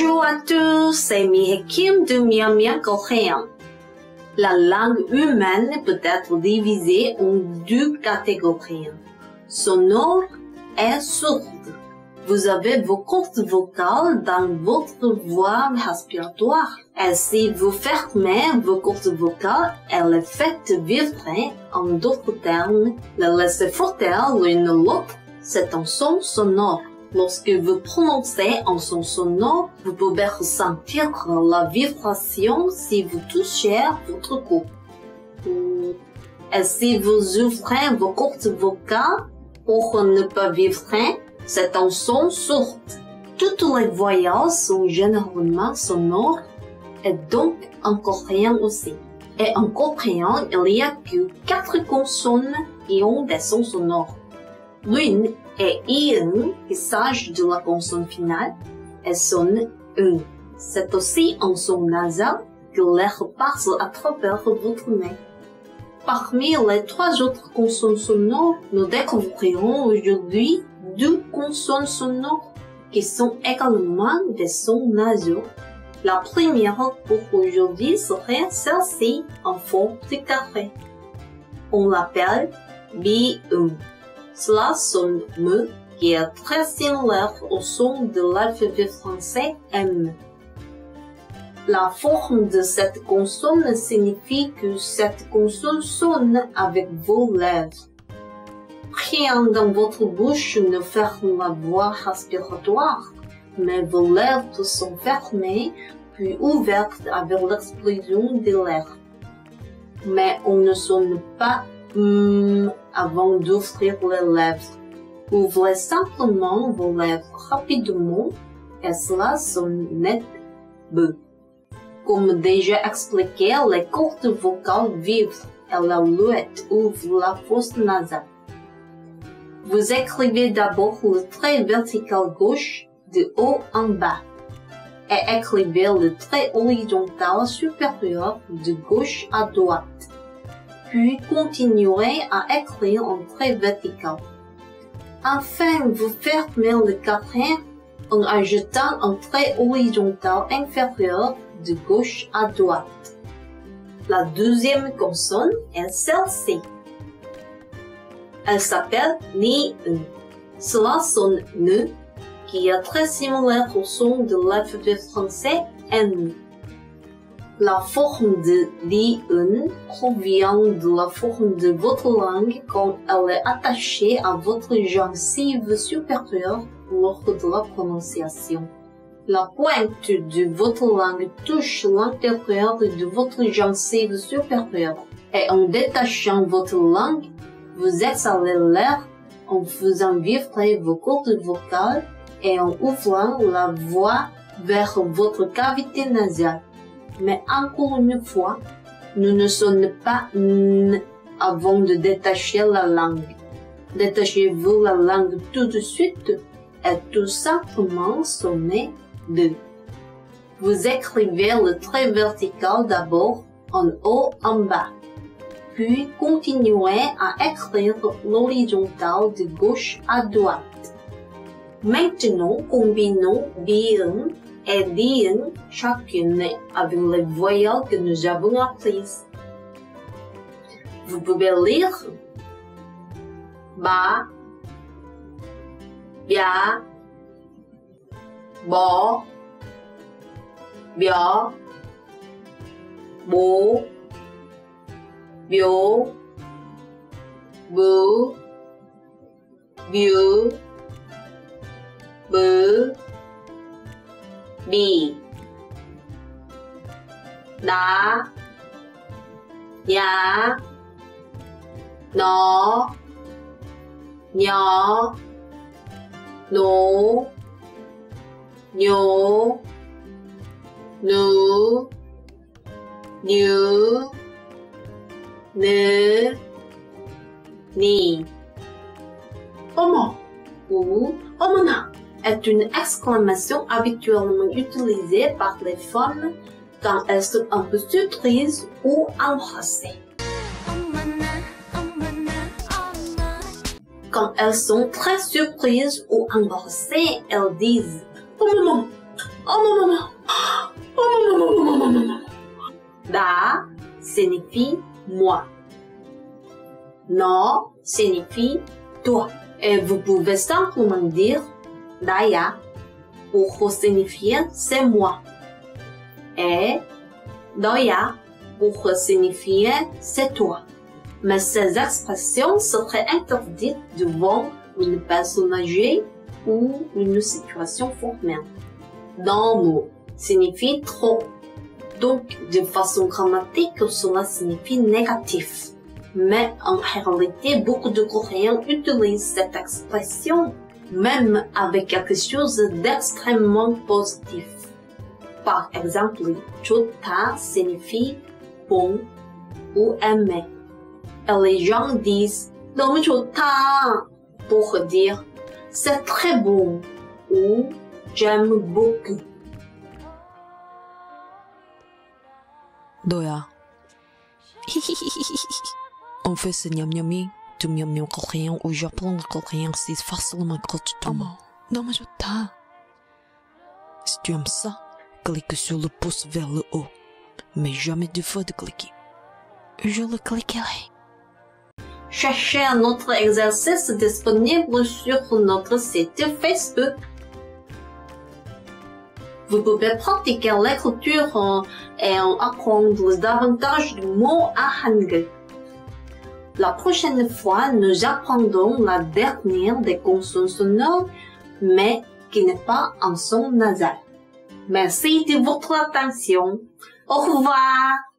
Bonjour à tous, c'est Mihakim de Miamia Coréen. La langue humaine peut être divisée en deux catégories, sonore et sourde. Vous avez vos cordes vocales dans votre voie respiratoire. Et si vous fermez vos cordes vocales et les faites vibrer, en d'autres termes, les laissez flotter l'une l'autre, c'est un son sonore. Lorsque vous prononcez un son sonore, vous pouvez ressentir la vibration si vous touchez votre cou. Et si vous ouvrez vos cordes vocales pour ne pas vibrer, c'est un son sourd. Toutes les voyelles sont généralement sonores et donc en coréen aussi. Et en coréen, il n'y a que 4 consonnes qui ont des sons sonores. L'une est IN qui s'agit de la consonne finale et sonne UN. C'est aussi un son nasal que l'air passe à travers votre nez. Parmi les 3 autres consonnes sonores, nous découvrirons aujourd'hui 2 consonnes sonores qui sont également des sons nasaux. La première pour aujourd'hui serait celle-ci en forme de carré. On l'appelle BIN. Cela sonne M, qui est très similaire au son de l'alphabet français M. La forme de cette consonne signifie que cette consonne sonne avec vos lèvres. Rien dans votre bouche ne ferme la voie respiratoire, mais vos lèvres sont fermées puis ouvertes avec l'explosion de l'air. Mais on ne sonne pas avant d'ouvrir les lèvres. Ouvrez simplement vos lèvres rapidement et cela sonne net B. Comme déjà expliqué, les cordes vocales vibrent et la luette ouvre la fosse nasale. Vous écrivez d'abord le trait vertical gauche de haut en bas et écrivez le trait horizontal supérieur de gauche à droite. Puis continuez à écrire un trait vertical. Enfin, vous fermez le carré en ajoutant un trait horizontal inférieur de gauche à droite. La deuxième consonne est celle-ci. Elle s'appelle NI-UN. Cela sonne NE, qui est très similaire au son de l'alphabet français N. La forme de NI-UN provient de la forme de votre langue quand elle est attachée à votre gencive supérieure lors de la prononciation. La pointe de votre langue touche l'intérieur de votre gencive supérieure et en détachant votre langue, vous exhalez l'air en faisant vibrer vos cordes vocales et en ouvrant la voie vers votre cavité nasale. Mais encore une fois, nous ne sonnons pas N avant de détacher la langue. Détachez-vous la langue tout de suite et tout simplement sonnez D. Vous écrivez le trait vertical d'abord en haut en bas. Puis continuez à écrire l'horizontal de gauche à droite. Maintenant, combinons BIN et DIN chacune avec les voyelles que nous avons apprises. Vous pouvez lire Ba, Bia, Bo, Bio, Bo, Bio, Bu, Biu, Bu, Bi, Da, Ya, No, Nhỏ, Nổ, Nhổ, Nữ, Nhữ, Nế, Ni. Omo ou Omona est une exclamation habituellement utilisée par les femmes quand elles sont un peu surprises ou embarrassées. Quand elles sont très surprises ou embarrassées, elles disent « Oh maman » Da signifie moi. No signifie toi. Et vous pouvez simplement dire Daya pour signifier c'est moi. Et Doya pour signifier c'est toi. Mais ces expressions seraient interdites devant une personne âgée ou une situation formelle. Dans mot signifie trop. Donc, de façon grammatique, cela signifie négatif. Mais en réalité, beaucoup de Coréens utilisent cette expression, même avec quelque chose d'extrêmement positif. Par exemple, 좋다 signifie bon ou aimer. Et les gens disent 너무 좋다 pour dire c'est très bon ou j'aime beaucoup. 너야. On fait ce 냠냠이 du 냠냠 coréen au Japon. Le coréen c'est facilement gratuitement. 너무 좋다. Si tu aimes ça, clique sur le pouce vers le haut. Mais jamais deux fois de cliquer. Je le cliquerai. Cherchez un autre exercice disponible sur notre site Facebook. Vous pouvez pratiquer l'écriture et en apprendre davantage de mots à Hangul. La prochaine fois, nous apprendrons la dernière des consonnes sonores, mais qui n'est pas un son nasal. Merci de votre attention. Au revoir!